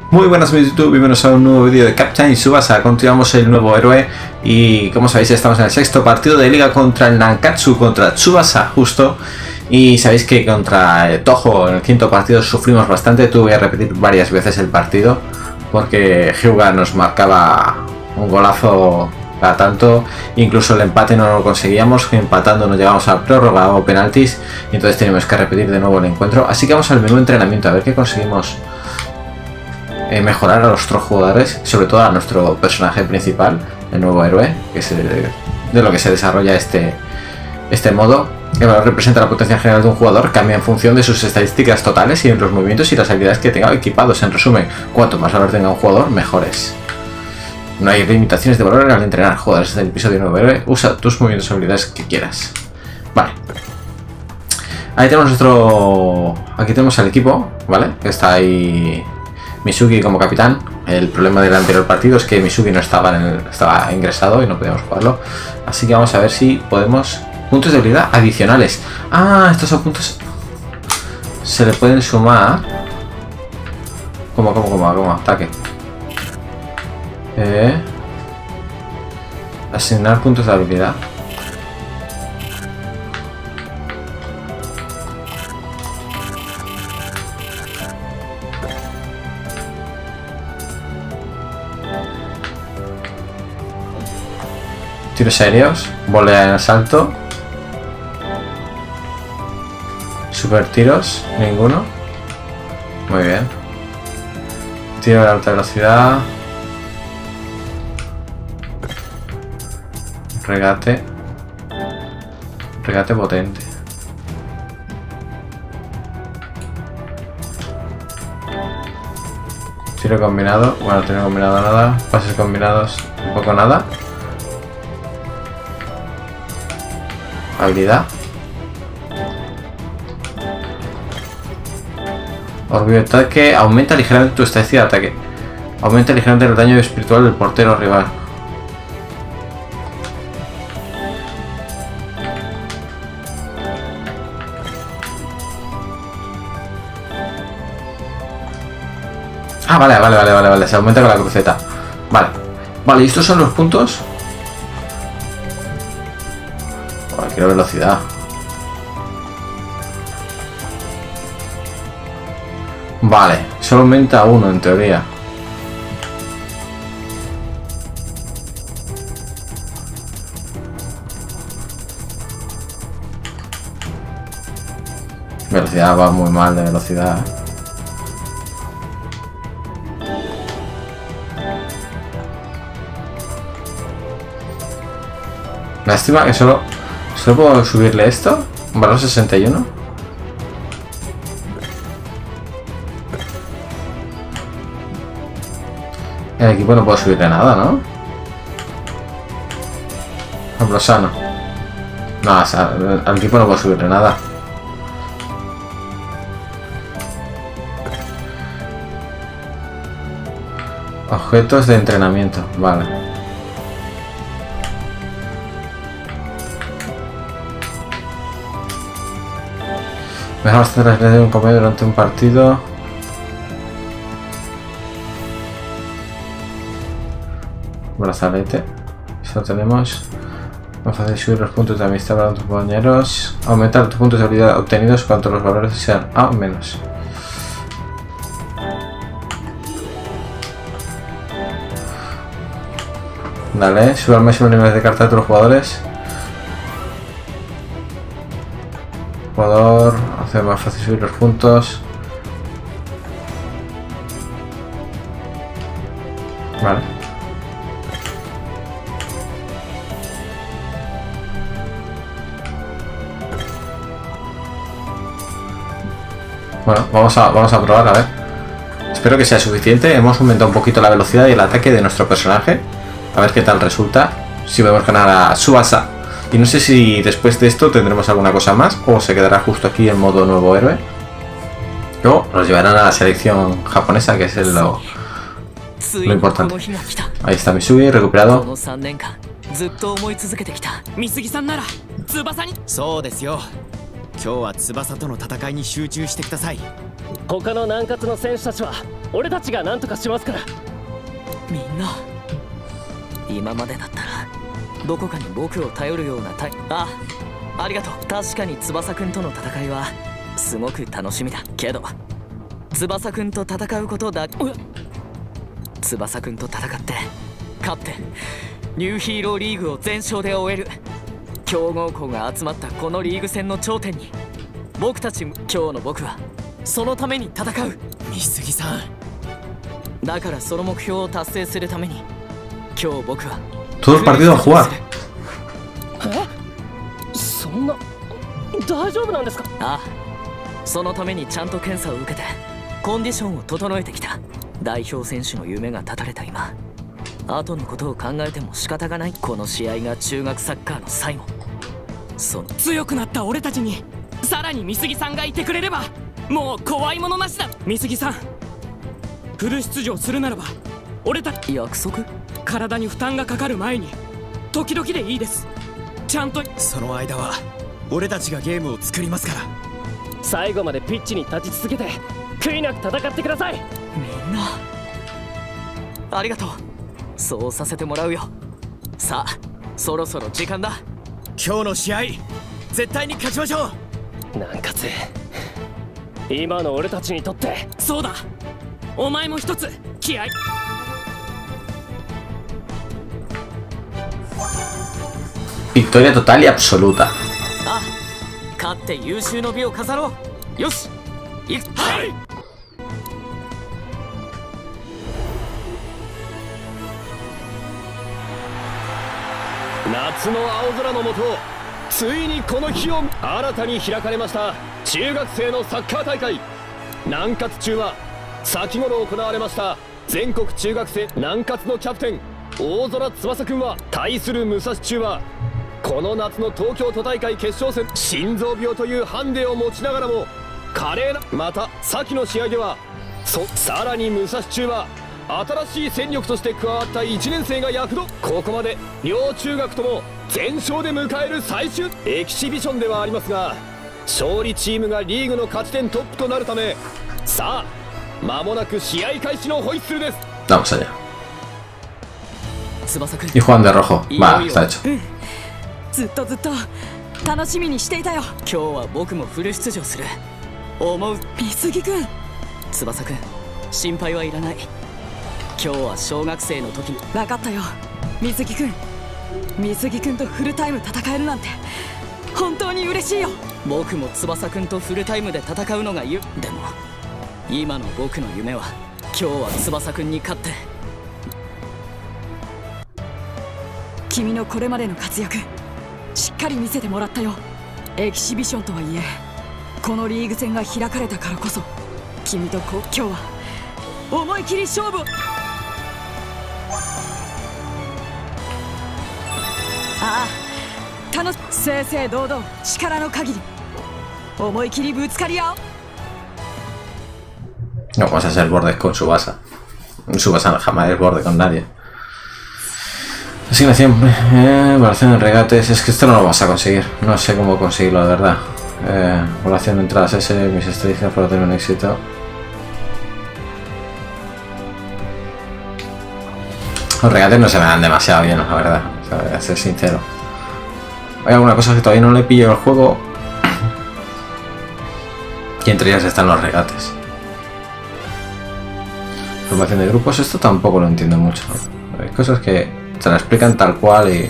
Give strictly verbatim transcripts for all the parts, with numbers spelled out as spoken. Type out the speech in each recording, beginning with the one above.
Muy buenas amigos de YouTube, bienvenidos a un nuevo vídeo de Captain Tsubasa. Continuamos el nuevo héroe y como sabéis estamos en el sexto partido de liga contra el Nankatsu, contra Tsubasa justo. Y sabéis que contra el Toho en el quinto partido sufrimos bastante. Tuve que repetir varias veces el partido porque Hyuga nos marcaba un golazo cada tanto. Incluso el empate no lo conseguíamos, empatando no llegamos a prórroga o penaltis y entonces tenemos que repetir de nuevo el encuentro. Así que vamos al menú entrenamiento a ver qué conseguimos. Eh, mejorar a los otros jugadores, sobre todo a nuestro personaje principal, el nuevo héroe, que es de, de lo que se desarrolla este, este modo. El valor representa la potencia general de un jugador, cambia en función de sus estadísticas totales y en los movimientos y las habilidades que tenga equipados. En resumen, cuanto más valor tenga un jugador, mejores. No hay limitaciones de valor al entrenar jugadores del episodio nuevo héroe. Usa tus movimientos y habilidades que quieras. Vale. Ahí tenemos nuestro... Aquí tenemos el equipo, ¿vale? Que está ahí... Mizuki como capitán. El problema del anterior partido es que Mizuki no estaba, en el, estaba ingresado y no podíamos jugarlo. Así que vamos a ver si podemos... Puntos de habilidad adicionales. Ah, estos son puntos... Se le pueden sumar... ¿Cómo, cómo, cómo, cómo? Ataque. Eh... Asignar puntos de habilidad. Tiros aéreos, volea en asalto, super tiros, ninguno. Muy bien. Tiro de alta velocidad, regate, regate potente. Tiro combinado, bueno, tiro combinado nada, pases combinados un poco nada. Habilidad. Orgullo de ataque. Aumenta ligeramente tu estadística de ataque. Aumenta ligeramente el daño espiritual del portero rival. Ah, vale, vale, vale, vale, vale. Se aumenta con la cruceta. Vale. Vale, y estos son los puntos. Quiero velocidad. Vale, solo aumenta uno en teoría. Velocidad va muy mal de velocidad. Lástima que solo... ¿Solo puedo subirle esto? ¿Valor sesenta y uno? El equipo no puedo subirle nada, ¿no? Ambrosano. No, o sea, al equipo no puedo subirle nada. Objetos de entrenamiento, vale. Deja bastante la experiencia de un compañero durante un partido. Brazalete. Eso tenemos. Vamos a hacer subir los puntos de amistad para tus compañeros. Aumentar tus puntos de habilidad obtenidos cuanto los valores sean A o menos. Dale, sube al máximo nivel de carta de todos los jugadores. Jugador, hace más fácil subir los puntos. Vale. Bueno, vamos a, vamos a probar, a ver. Espero que sea suficiente. Hemos aumentado un poquito la velocidad y el ataque de nuestro personaje. A ver qué tal resulta. Si podemos ganar a Tsubasa. Y no sé si después de esto tendremos alguna cosa más o se quedará justo aquí en modo nuevo héroe. O nos llevarán a la selección japonesa, que es el, lo, lo importante. Ahí está Mizuki, recuperado. 他の南葛の選手たちは俺たちが何とかしますから。 みんな今までだったらどこかに僕を頼るようなタイあありがとう。確かに翼くんとの戦いはすごく楽しみだけど、翼くんと戦うことだ。翼くんと戦って勝ってニューヒーローリーグを全勝で終える。強豪校が集まったこのリーグ戦の頂点に僕たち、今日の僕はそのために戦う。 美杉さん、 だからその目標を達成するために今日僕は todo el partido a jugar。 え、そんな大丈夫なんですか？ ああ、そのためにちゃんと検査を受けてコンディションを整えてきた。代表選手の夢が絶たれた今、後のことを考えても仕方がない。この試合が中学サッカーの最後。その強くなった俺たちにさらに美杉さんがいてくれればもう怖いものなしだ。美杉さん、フル出場するならば俺たち約束、 体に負担がかかる前に時々でいいです。ちゃんとその間は俺たちがゲームを作りますから。 最後までピッチに立ち続けて悔いなく戦ってください。 みんなありがとう。そうさせてもらうよ。さあそろそろ時間だ。 今日の試合絶対に勝ちましょう。 南葛、今の俺たちにとって。 そうだ、お前も一つ気合い。 Victoria total y absoluta。 あ、勝って優秀の美を飾ろう。よし、いく。はい。 夏の青空の下、ついにこの日を新たに開かれました中学生のサッカー大会。南葛中は先頃行われました全国中学生南葛のキャプテン大空翼くんは対する武蔵中はこの夏の東京都大会決勝戦、心臓病というハンデを持ちながらも華麗な、また先の試合ではそさらに武蔵中は新しい戦力として加わったいちねん生が躍動。ここまで両中学とも全勝で迎える最終エキシビションではありますが、勝利チームがリーグの勝ち点トップとなるため、さあ間もなく試合開始のホイッスルです。 Vamos allá。 翼くん Y Juan de rojo。 Va, está hecho。 うん、ずっとずっと楽しみにしていたよ。今日は僕もフル出場する。思う。美杉くん、翼くん、心配はいらない。今日は小学生の時に。分かったよ美杉くん。美杉くんとフルタイム戦えるなんて本当に嬉しいよ。僕も翼くんとフルタイムで戦うのがゆでも今の僕の夢は今日は翼くんに勝って。君のこれまでの活躍しっかり見せてもらったよ。エキシビションとはいえこのリーグ戦が開かれたからこそ君とこ今日は思い切り勝負を。ああ、楽し正々堂々力の限り思い切りぶつかり合おう。 No vamos a ser bordes con Tsubasa. Tsubasa jamás es borde con nadie. Asignación, eh, evaluación de regates. Es que esto no lo vas a conseguir. No sé cómo conseguirlo, de verdad. Eh, evaluación de entradas S. Mis estadísticas para tener un éxito. Los regates no se me dan demasiado bien, la verdad. O sea, voy a ser sincero. Hay alguna cosa que todavía no le pillo al juego. Y entre ellas están los regates. Formación de grupos, esto tampoco lo entiendo mucho. Hay cosas que te la explican tal cual y...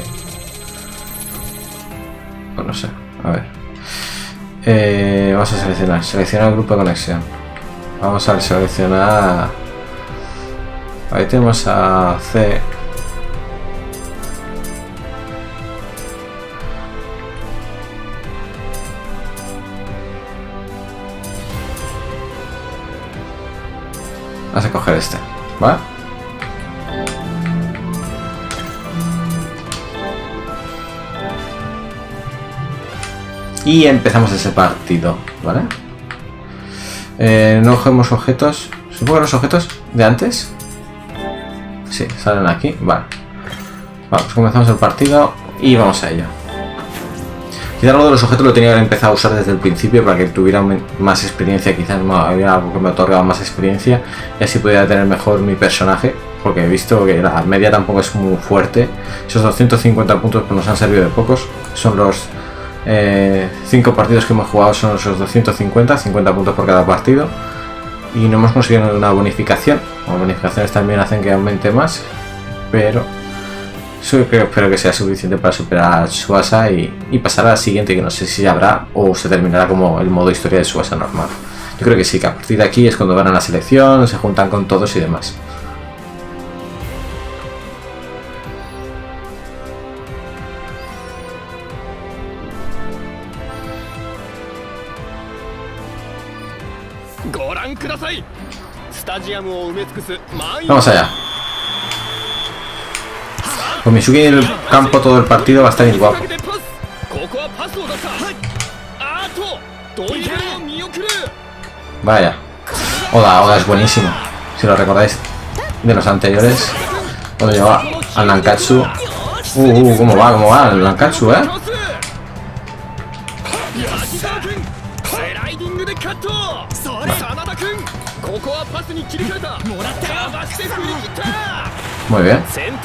Pues no sé, a ver. Eh, vamos a seleccionar. Seleccionar grupo de conexión. Vamos a seleccionar... Ahí tenemos a C. Vamos a coger este, ¿vale? Y empezamos ese partido, ¿vale? Eh, no cogemos objetos. Supongo que los objetos de antes. Sí, salen aquí, vale. Vamos, comenzamos el partido y vamos a ello. Quizás algo de los objetos lo tenía que haber empezado a usar desde el principio para que tuviera más experiencia, quizás había algo que me otorgaba más experiencia y así pudiera tener mejor mi personaje, porque he visto que la media tampoco es muy fuerte. Esos doscientos cincuenta puntos pues nos han servido de pocos, son los cinco eh, partidos que hemos jugado, son esos doscientos cincuenta, cincuenta puntos por cada partido y no hemos conseguido una bonificación. Las bonificaciones también hacen que aumente más, pero creo, espero que sea suficiente para superar a Tsubasa y, y pasar a la siguiente, que no sé si habrá o se terminará como el modo historia de Tsubasa normal. Yo creo que sí, que a partir de aquí es cuando van a la selección, se juntan con todos y demás. Vamos allá. Con Mizuki en el campo todo el partido va a estar igual. Vaya. Oda, Oda es buenísimo. Si lo recordáis de los anteriores. Cuando llevaba al Nankatsu. Uh, uh, cómo va, cómo va el Nankatsu, eh. Muy bien.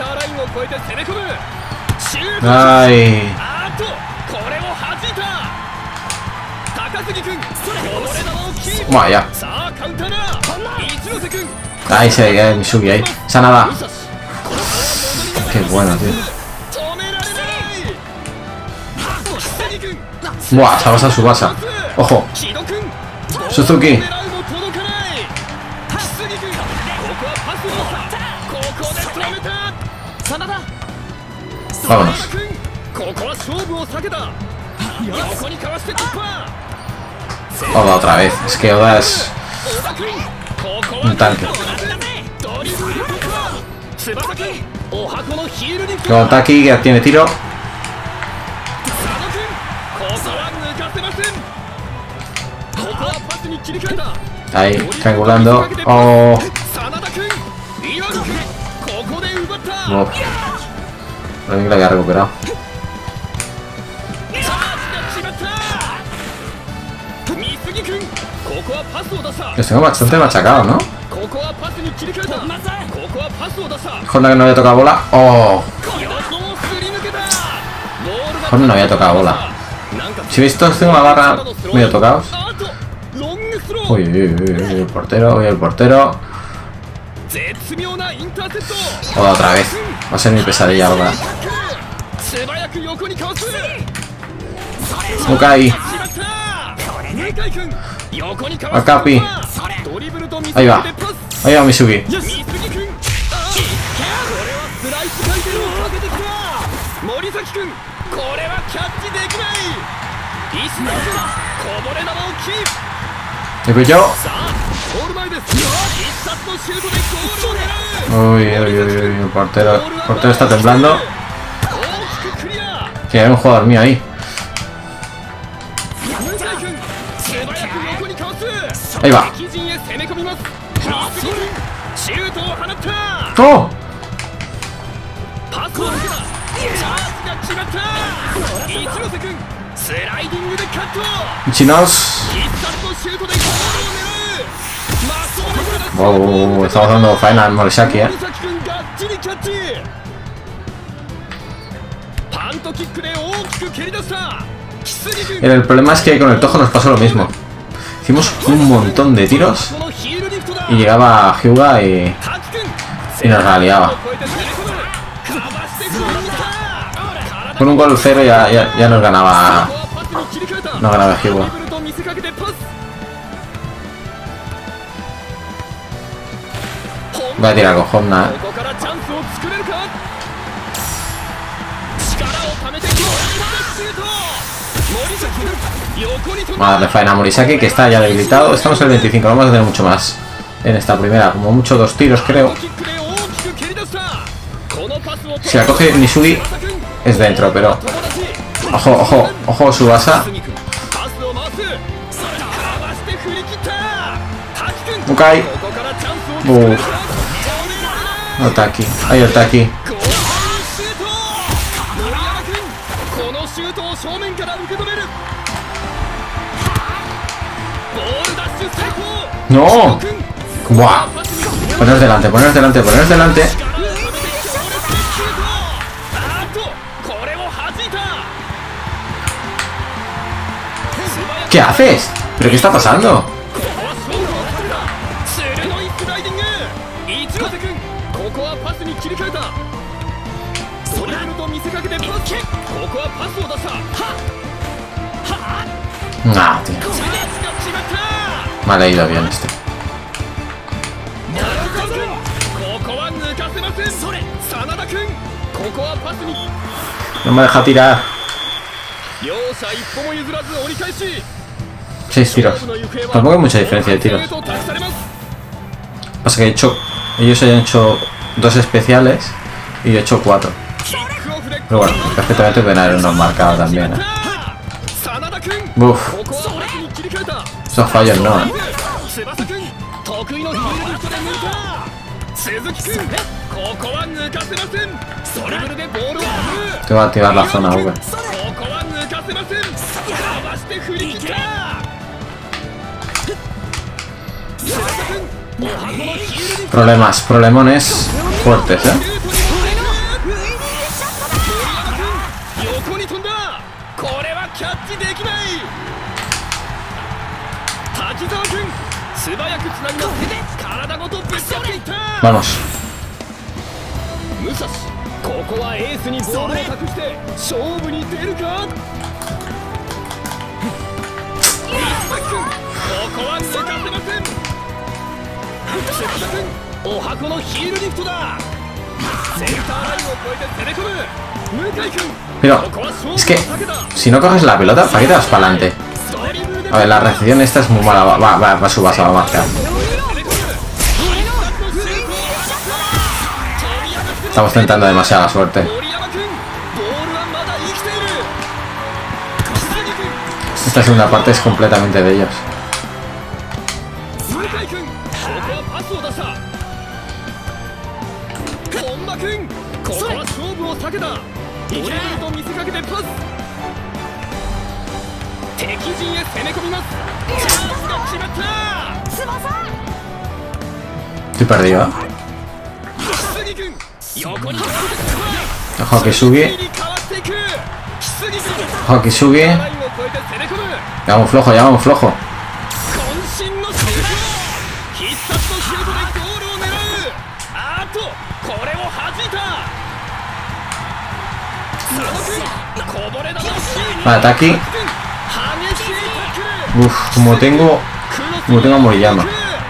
Ay. Vaya. Ahí se ve Mizuki ahí. Sanada. Qué bueno, tío. Buah, Tsubasa Tsubasa. Ojo. Suzuki. Vámonos. Oda otra vez. Es que Oda es un tanque. Kawataki que tiene tiro. Ahí, triangulando. Oh. No. Para mí que la había recuperado. Los tengo bastante machacado, ¿no? Honda que no había tocado bola. Oh. Honda no había totocado bola. Si veis todos tengo la barra medio tocados. Uy, uy, uy, uy, el portero, uy, el portero. Oda otra vez. Va a ser mi pesadilla ahora. Mukai. Akapi. Ahí va. Ahí va Mizuki. ¿Le pilló? Uy, uy, uy, uy, el portero, el portero está temblando. Que hay un jugador mío ahí. Ahí va. ¡Oh! Chinos. Wow, estamos dando faena al Morisaki, eh. El problema es que con el Toho nos pasó lo mismo. Hicimos un montón de tiros y llegaba Hyuga y, y nos raliaba. Con un gol cero ya, ya, ya nos ganaba. No ganaba Hyuga. Voy a tirar con Honda, eh. Vamos a darle faena a Morisaki, que está ya debilitado. Estamos en el veinticinco, vamos a tener mucho más en esta primera. Como mucho dos tiros, creo. Si la coge Mizuki es dentro, pero... Ojo, ojo, ojo, Tsubasa. Mukai. Uff. Otaki. Ahí Otaki. ¡No! ¡Buah! Poneros delante, poneros delante, poneros delante. ¿Qué haces? ¿Pero qué está pasando? Nah, tío. Me ha leído bien este. No me deja tirar. Seis tiros. Tampoco hay mucha diferencia de tiros. Pasa que he hecho... Ellos hayan hecho dos especiales y yo he hecho cuatro. Pero bueno, perfectamente pueden habernos marcado también, ¿eh? Uff. Esos fallos no, ¿eh? Te va a activar la zona V. Problemas, problemones fuertes, ¿eh? Vamos. Pero es que si no coges la pelota, ¿para qué te vas para adelante? A ver, la recepción esta es muy mala. Va, va, va, va su base, va a marcar. Estamos tentando demasiada suerte. Esta segunda parte es completamente de ellos. Estoy perdido. Hokisugi. Hokisugi. Ya vamos flojo, ya vamos flojo. Vale, Taki. Uff, como tengo... Como tengo a Moriyama.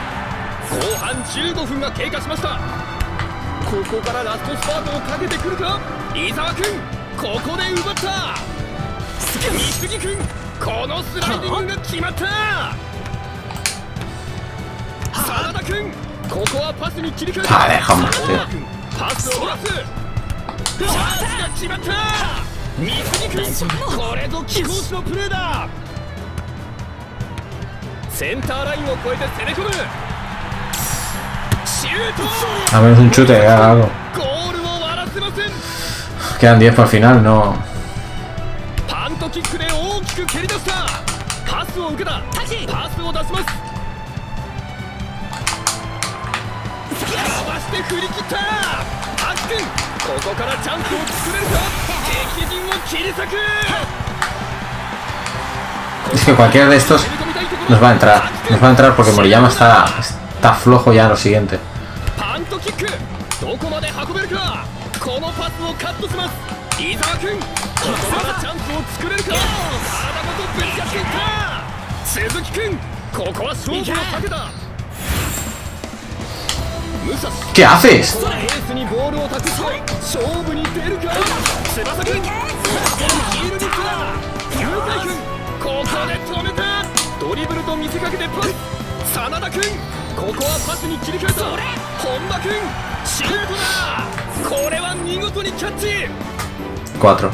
Vale, déjame, tío. A menos un chute, haga algo. Quedan diez por el final, no. Es que cualquiera de estos nos va a entrar. Nos va a entrar porque Moriyama está, está flojo ya en lo siguiente. ¿Qué haces? Cuatro.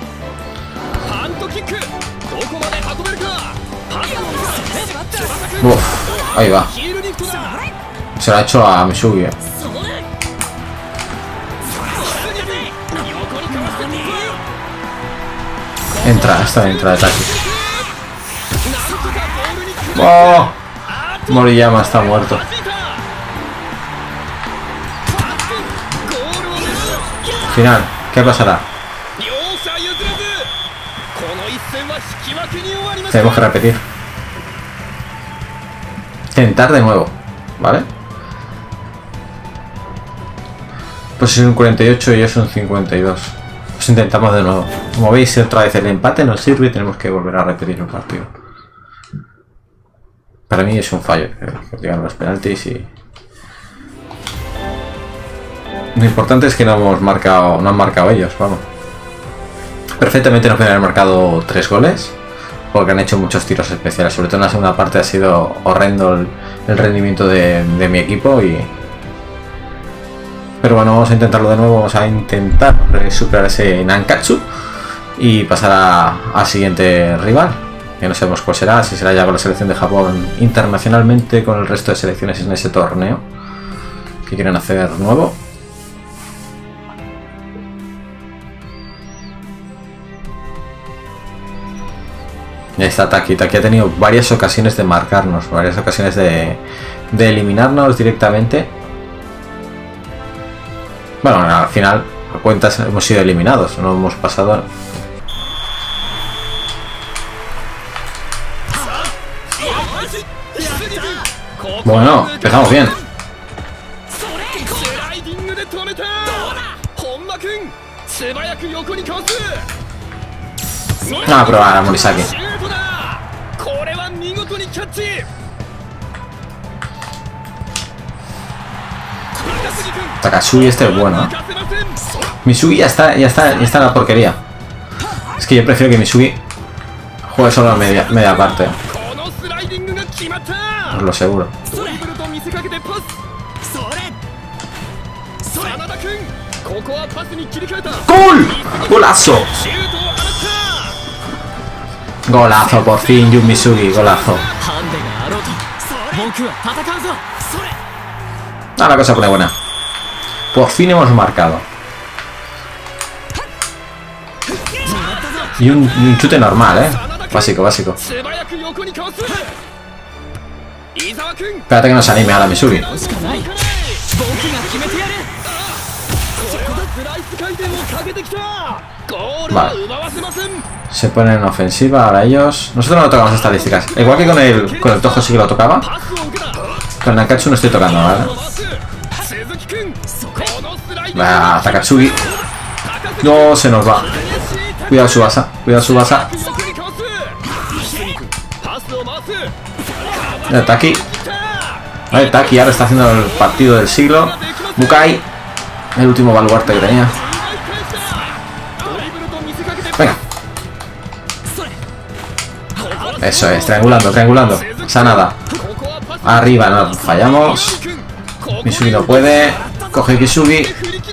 Uf, ahí va. Se lo ha hecho a Misugi. Entra, está dentro de Taki. ¡Oh! Moriyama está muerto. Final, ¿qué pasará? Tenemos que repetir. Tentar de nuevo, ¿vale? Pues es un cuarenta y ocho y es un cincuenta y dos. Pues intentamos de nuevo. Como veis, otra vez el empate nos sirve y tenemos que volver a repetir el partido. Para mí es un fallo que llegan los penaltis y... Lo importante es que no hemos marcado, no han marcado ellos, vamos. Perfectamente nos pueden haber marcado tres goles, porque han hecho muchos tiros especiales. Sobre todo en la segunda parte ha sido horrendo el, el rendimiento de, de mi equipo y... Pero bueno, vamos a intentarlo de nuevo, vamos a intentar superar ese Nankatsu y pasar a, al siguiente rival, que no sabemos cuál será, si será ya con la selección de Japón internacionalmente, con el resto de selecciones en ese torneo que quieren hacer nuevo. Y ahí está Taki. Taki ha tenido varias ocasiones de marcarnos, varias ocasiones de, de eliminarnos directamente. Bueno, al final, a cuentas, hemos sido eliminados, no hemos pasado. Bueno, empezamos bien. Vamos a probar a Morisaki. Takatsugi este es bueno, ¿eh? Misugi ya está, ya está, ya está en la porquería. Es que yo prefiero que Misugi juegue solo a media, media parte. Os lo aseguro. ¡Gol! ¡Golazo! Golazo, por fin, Jun Misugi, golazo. Ah, la cosa pone buena. Por fin hemos marcado. Y un, un chute normal, ¿eh? Básico, básico. Espérate que nos anime ahora Misugi. Vale. Se ponen en ofensiva ahora ellos. Nosotros no tocamos estadísticas. Igual que con el, con el Toho sí que lo tocaba. Con el Nankatsu no estoy tocando, ¿vale? Va, Takatsugi. No, se nos va. Cuidado Tsubasa, cuidado Tsubasa. Mira, Taki. Vale, Taki ahora está haciendo el partido del siglo. Bukai. El último baluarte que tenía. Venga. Eso es, triangulando, triangulando. Sanada. Arriba, no, fallamos. Misugi no puede. Coge Kisugi.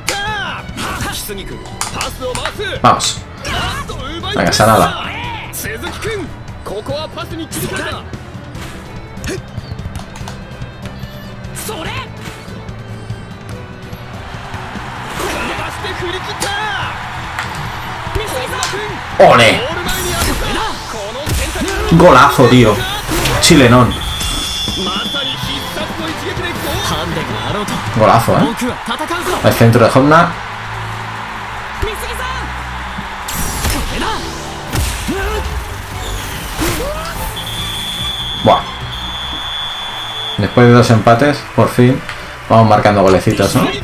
Vamos. Venga, Sanada. ¡Ole! Golazo, tío. Chilenón. Golazo, ¿eh? El centro de Honda. Buah. Después de dos empates, por fin, vamos marcando golecitos, ¿no?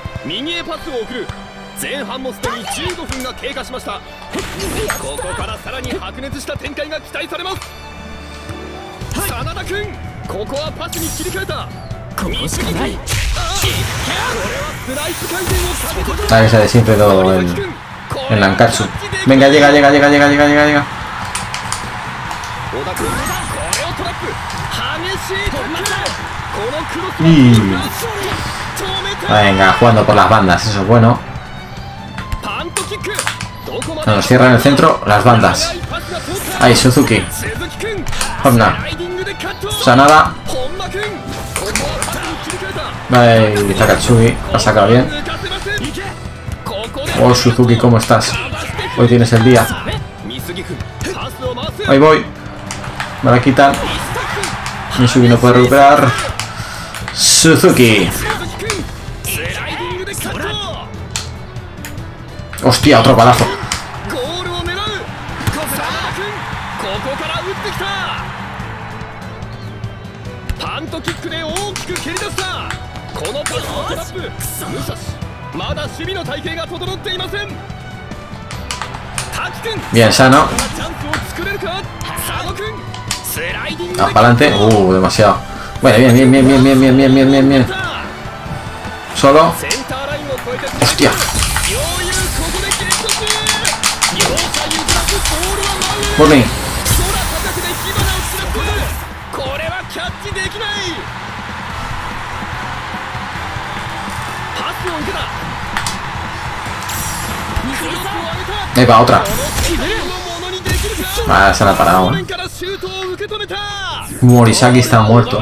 Ahí se desinfle todo el, el Nankatsu. Venga, llega, llega, llega, llega, llega, llega, llega. Y... venga, jugando por las bandas, eso es bueno. Nos cierran el centro las bandas. Ahí, Suzuki. Honda. Sanada. Ahí, Takatsugi. La ha sacado bien. Oh, Suzuki, ¿cómo estás? Hoy tienes el día. Ahí voy. Me la quitan. Mitsuki no puede recuperar. Suzuki. Hostia, otro palazo. Bien, Sano. Ah, para adelante. Uh, demasiado. Bueno, bien, bien, bien, bien, bien, bien, bien, bien, bien, bien. Solo. Hostia. Burning. Ahí va otra. Vale, se la ha parado, ¿eh? Morisaki está muerto.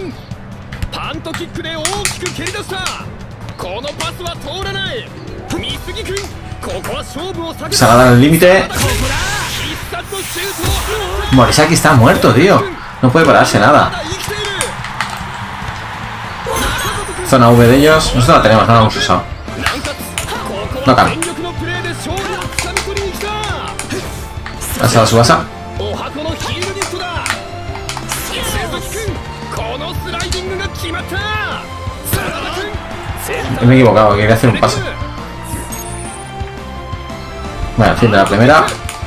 Se ha dado el límite. Morisaki está muerto, tío. No puede pararse nada. Zona V de ellos. Nosotros la tenemos, no la hemos usado. No cabe. Pasa a Tsubasa. Me he equivocado, quería hacer un pase. Bueno, fin de la primera.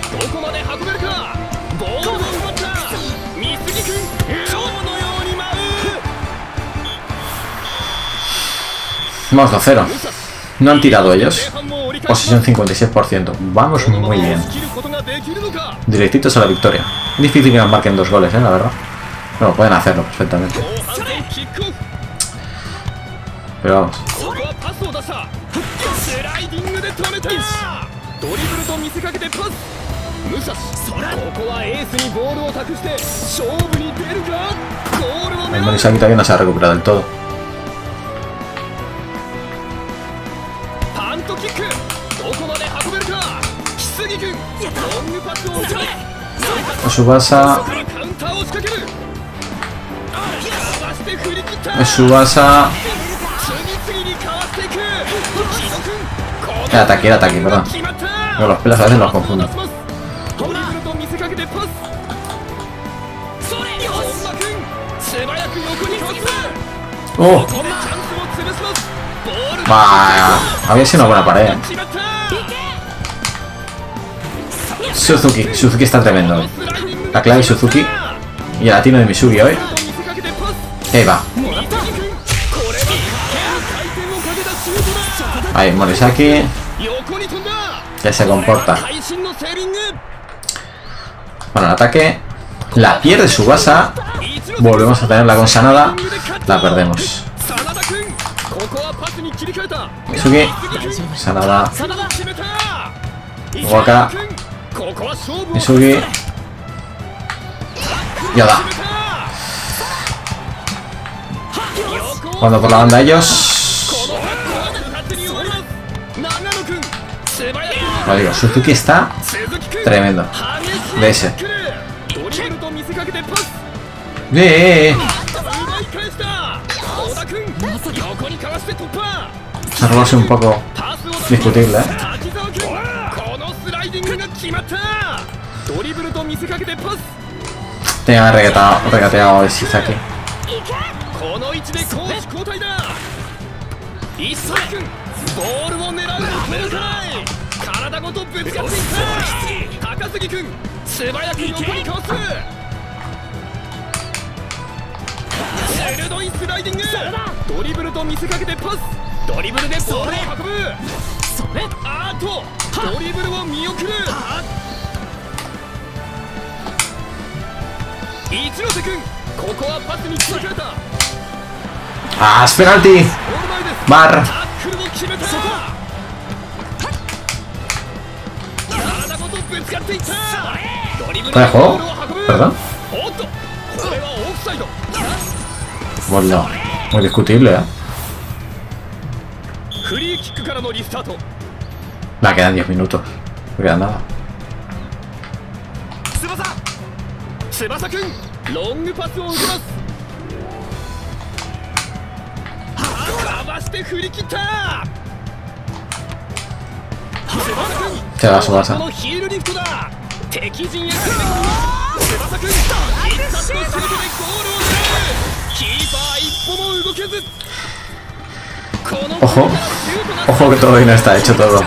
Vamos dos cero. No han tirado ellos. Posesión cincuenta y seis por ciento. Vamos muy bien. Directitos a la victoria. Difícil que nos marquen dos goles, eh, la verdad. Bueno, pueden hacerlo perfectamente. Pero vamos. El Morisaki todavía no se ha recuperado del todo. Tsubasa. Tsubasa. El ataque, el ataque, perdón. Con los pelos a veces los confundo. Oh. Bah, había sido una buena pared. Suzuki, Suzuki está tremendo hoy. La clave de Suzuki y el latino de Mitsuki hoy. Ahí va. Ahí, Morisaki. Que se comporta. Bueno, el ataque. La pierde Tsubasa. Volvemos a tenerla con Sanada. La perdemos. Mitsuki. Sanada. Waka. Mitsuki. Yoda. Cuando por la banda ellos. Lo digo, Suzuki está tremendo. De ese. ¡Eh! Esa robarse un poco discutible, ¿eh? Tenía regateado, regateado el Shizaki. ¡Ah, es penalti! ¡Bar! ¿Para el juego? ¿Perdón? Bueno, muy discutible, ¿eh? Me quedan diez minutos. No queda nada. Se va su base. Ojo, ojo que todavía no está hecho todo.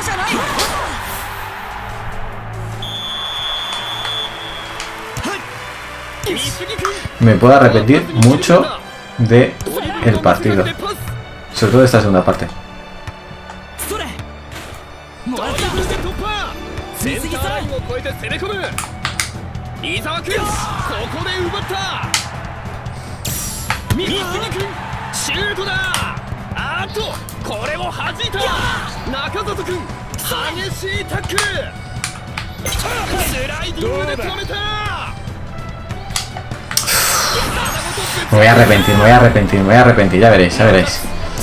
Me puedo arrepentir mucho de el partido, sobre todo de esta segunda parte. Me voy a arrepentir, me voy a arrepentir, me voy a arrepentir, ya veréis, ya veréis.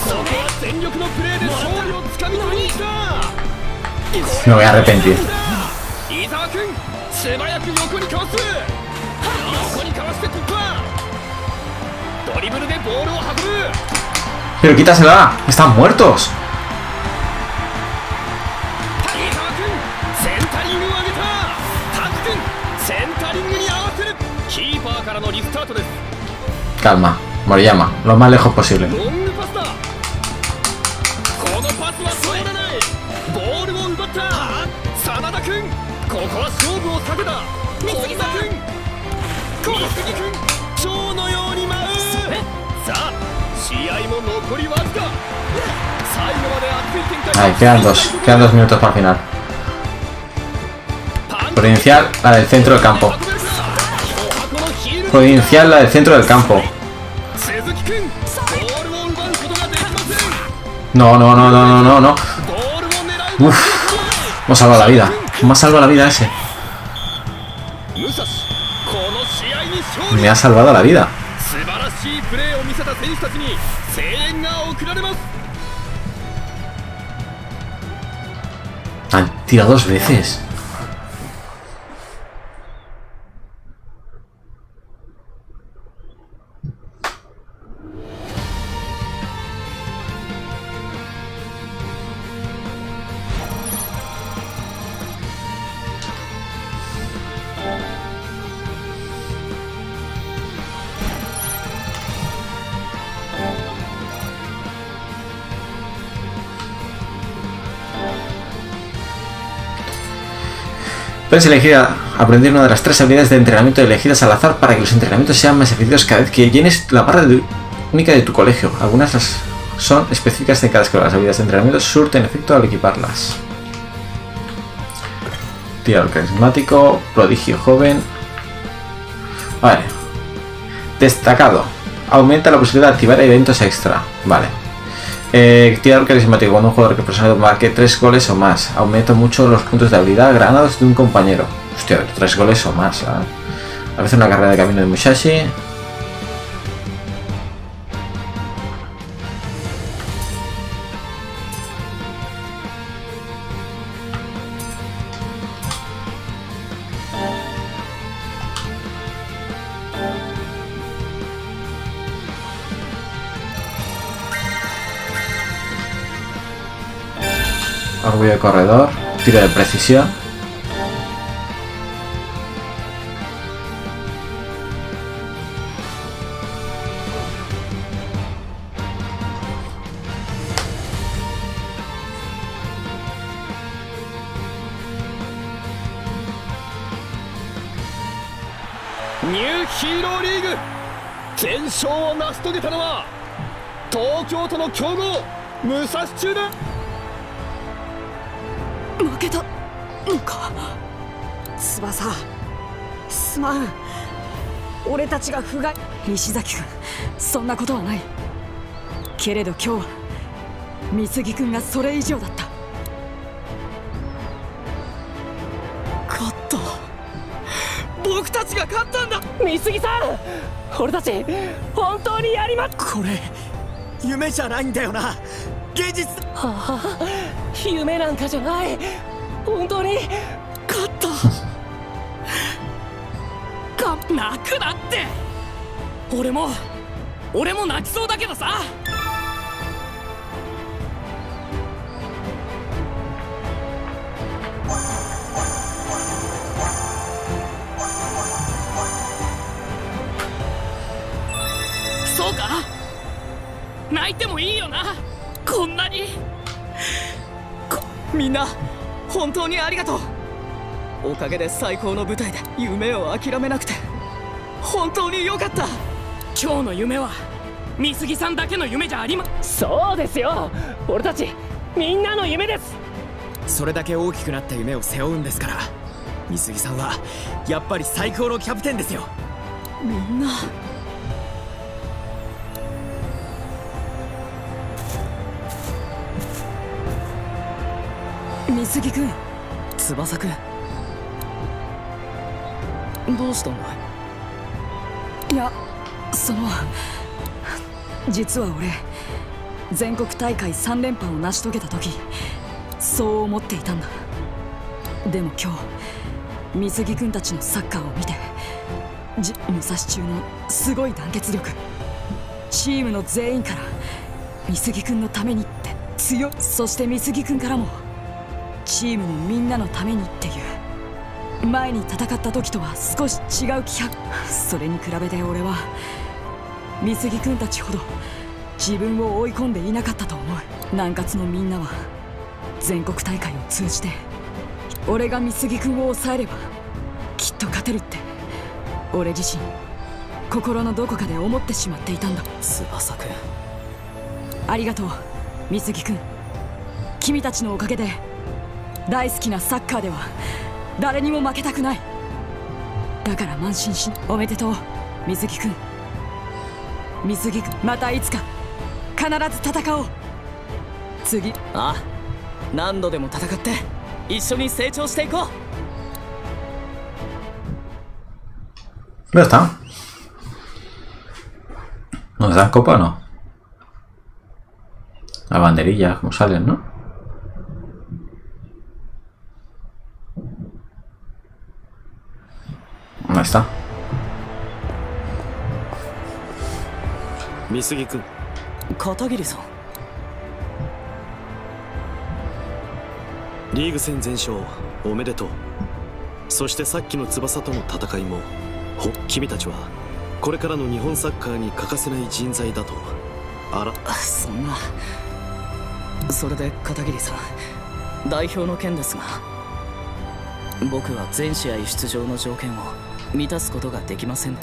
Me voy a arrepentir. Pero quítasela, están muertos. Calma, Moriyama, lo más lejos posible. Ahí, quedan dos, quedan dos minutos para el final. Provincial, la del centro del campo. Provincial, la del centro del campo. No, no, no, no, no, no, no. Uff, me ha salvado la vida. Me ha salvado la vida ese. Me ha salvado la vida. Han tirado dos veces. Puedes elegir a aprender una de las tres habilidades de entrenamiento elegidas al azar para que los entrenamientos sean más efectivos cada vez que llenes la barra de, única de tu colegio. Algunas las son específicas de cada escuela. Las habilidades de entrenamiento surten efecto al equiparlas. Tirador carismático, prodigio joven. Vale. Destacado. Aumenta la posibilidad de activar eventos extra. Vale. Eh, tirador carismático. Cuando un jugador que personal marque tres goles o más. Aumenta mucho los puntos de habilidad ganados de un compañero. Hostia, tres goles o más. ¿eh? A veces una carrera de camino de Musashi. Orgullo de corredor, tiro de precisión. New Hero League 全勝を成し遂げたのは東京都の強豪武蔵中だ。 負けたのか。翼すまん。俺たちが不甲斐。石崎君、そんなことはないけれど今日は美杉君がそれ以上だった。勝った。僕たちが勝ったんだ。美杉さん、俺たち本当にやりま。これ夢じゃないんだよな。現実。はあ、夢なんかじゃない。本当に勝った。か泣くなって。俺も俺も泣きそうだけどさ。 泣いてもいいよな。こんなにみんな本当にありがとう。おかげで最高の舞台で夢を諦めなくて本当に良かった。 今日の夢は美杉さんだけの夢じゃありま。 そうですよ、俺たちみんなの夢です。 それだけ大きくなった夢を背負うんですから、美杉さんはやっぱり最高のキャプテンですよ。 みんな美杉君、翼君、どうしたんだい？いや、その実は俺全国大会さん連覇を成し遂げた時そう思っていたんだ。でも今日美杉君たちのサッカーを見て、じ武蔵中のすごい団結力、チームの全員から美杉君のためにって強い、そして美杉君からもチームのみんなのためにっていう前に戦った時とは少し違う気迫。それに比べて俺は美杉君たちほど自分を追い込んでいなかったと思う。南葛のみんなは全国大会を通じて俺が美杉君を抑えればきっと勝てるって俺自身心のどこかで思ってしまっていたんだ。翼君、ありがとう美杉君。君たちのおかげで大好きなサッカーでは誰にも負けたくない。だから慢心し、おめでとう美杉君。美杉君、またいつか必ず戦おう。次、ああ、何度でも戦って一緒に成長していこう。 ¿Dónde están? ¿Dónde están copa o no? La banderilla, como salen, ¿no? Ahí está. 美杉君、 片桐さん。 リーグ戦全勝おめでとう。そしてさっきの翼との戦いも、ほ君たちはこれからの日本サッカーに欠かせない人材だと。あら、 そんな。それで片桐さん、代表の件ですが、僕は全試合出場の条件を満たすことができません。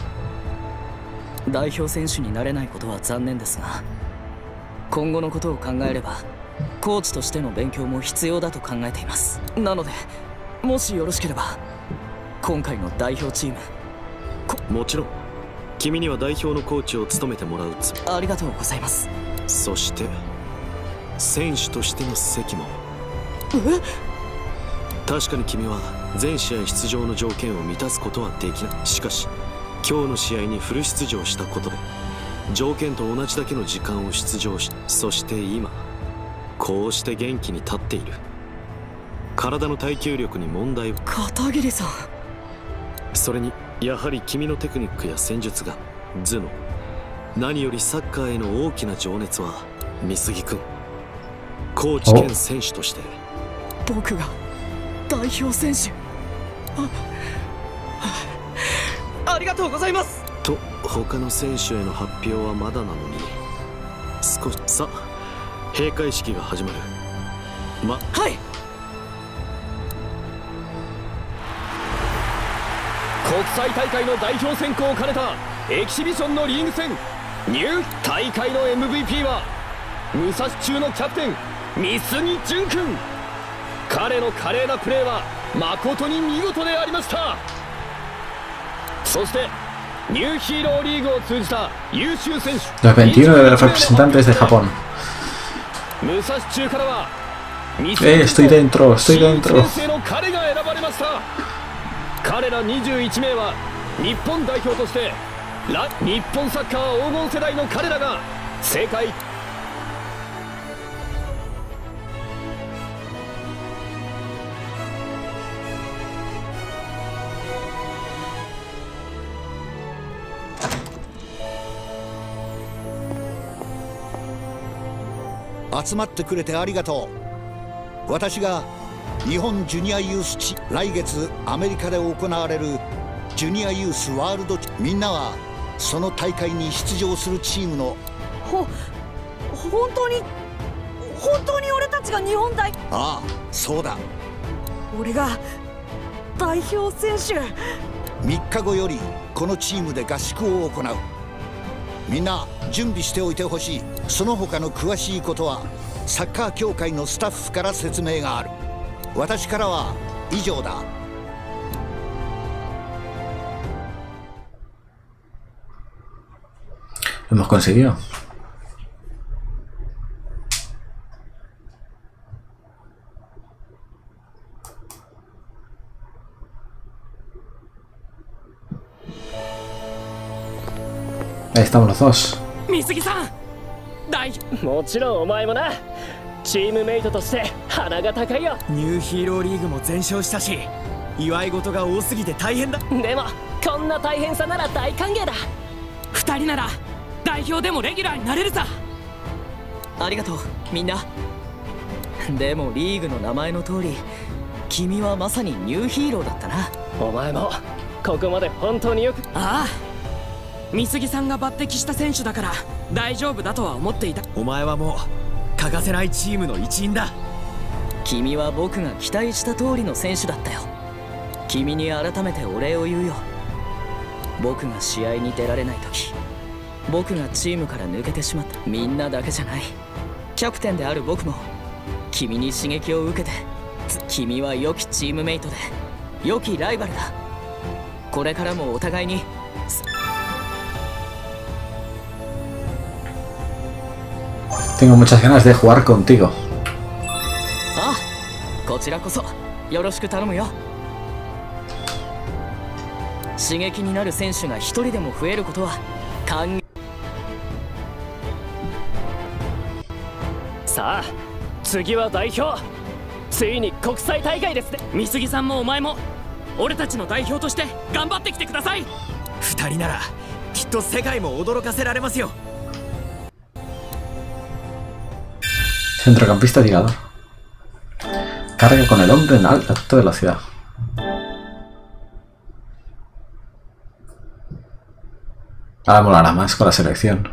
代表選手になれないことは残念ですが、今後のことを考えればコーチとしての勉強も必要だと考えています。なのでもしよろしければ今回の代表チーム、 もちろん君には代表のコーチを務めてもらうつもり。 ありがとうございます。 そして選手としての責も。 え？ 確かに君は全試合出場の条件を満たすことはできない。しかし今日の試合にフル出場したことで条件と同じだけの時間を出場し、そして今こうして元気に立っている。体の耐久力に問題は。 片桐さん。 それにやはり君のテクニックや戦術が頭脳、何よりサッカーへの大きな情熱は美杉君、コーチ兼選手として。 僕が代表選手。あ、ありがとうございます。 と他の選手への発表はまだなのに、少しさ閉会式が始まる。ま、 はい。 国際大会の代表選考を兼ねたエキシビションのリーグ戦、ニュー大会の エムブイピー は武蔵中のキャプテン美杉淳君。彼の華麗なプレーは誠に見事でありました。そしてニューヒーローリーグを通じた優秀選手 Los veintiuno de los representantes de Japón. 武蔵中からは Eh, estoy dentro, estoy dentro. 彼が選ばれました。彼らにじゅういちめいは日本代表としてラ日本サッカー黄金世代の彼らが世界集まってくれてありがとう。私が日本ジュニアユースチ、来月アメリカで行われるジュニアユースワールド、みんなはその大会に出場するチームの。 ほ本当に本当に俺たちが日本代。 ああ、そうだ。 俺が代表選手。 みっかごよりこのチームで合宿を行う。みんな準備しておいてほしい。その他の詳しいことはサッカー協会のスタッフから説明がある。私からは以上だ。 Lo hemos conseguido. Ahí estamos los dos. 美杉さん、大もちろんお前もな。チームメイトとして鼻が高いよ。 ニューヒーローリーグも全勝したし、祝い事が多すぎて大変だ。 でもこんな大変さなら大歓迎だ。 二人なら代表でもレギュラーになれるさ。 ありがとうみんな。でもリーグの名前の通り、君はまさにニューヒーローだったな。 お前もここまで本当によく。 ああ、美杉さんが抜擢した選手だから大丈夫だとは思っていた。 お前はもう欠かせないチームの一員だ。 君は僕が期待した通りの選手だったよ。君に改めてお礼を言うよ。僕が試合に出られない時、僕がチームから抜けてしまった。みんなだけじゃない、キャプテンである僕も君に刺激を受けて。君は良きチームメイトで良きライバルだ。これからもお互いに。 Tengo muchas ganas de jugar contigo. ああ、こちらこそよろしく頼むよ。刺激になる選手が一人でも増えることは歓迎。 さあ次は代表。ついに国際大会ですね。 美杉さんもお前も俺たちの代表として頑張ってきてください。 二人ならきっと世界も驚かせられますよ。 Centrocampista tirador. Carga con el hombre en alto velocidad. Ahora molará más con la selección.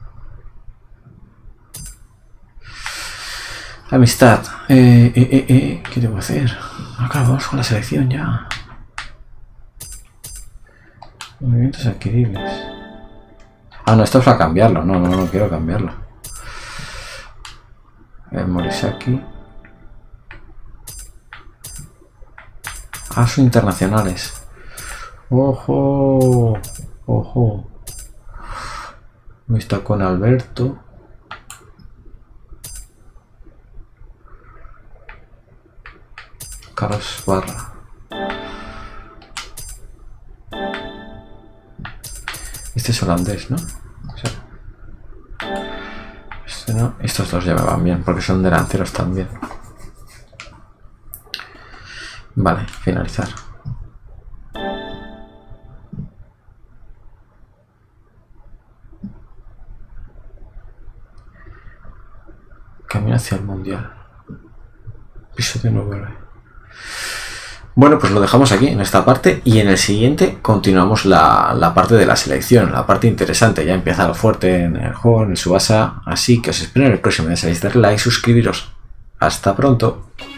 Amistad. Eh, eh, eh, eh. ¿Qué debo hacer? Acabamos con la selección ya. Movimientos adquiribles. Ah, no, esto es para cambiarlo. No, no, no quiero cambiarlo. El Morisaki. Ah, son internacionales. Ojo. Ojo. Está con Alberto. Carlos Barra. Este es holandés, ¿no? O sea, este no. Estos los llevaban bien porque son delanteros también. Vale, finalizar. Camino hacia el mundial. Piso de nuevo. Bueno, pues lo dejamos aquí en esta parte y en el siguiente continuamos la, la parte de la selección, la parte interesante. Ya empieza lo fuerte en el juego, en el Tsubasa, así que os espero en el próximo. Ya sabéis, darle like, suscribiros. Hasta pronto.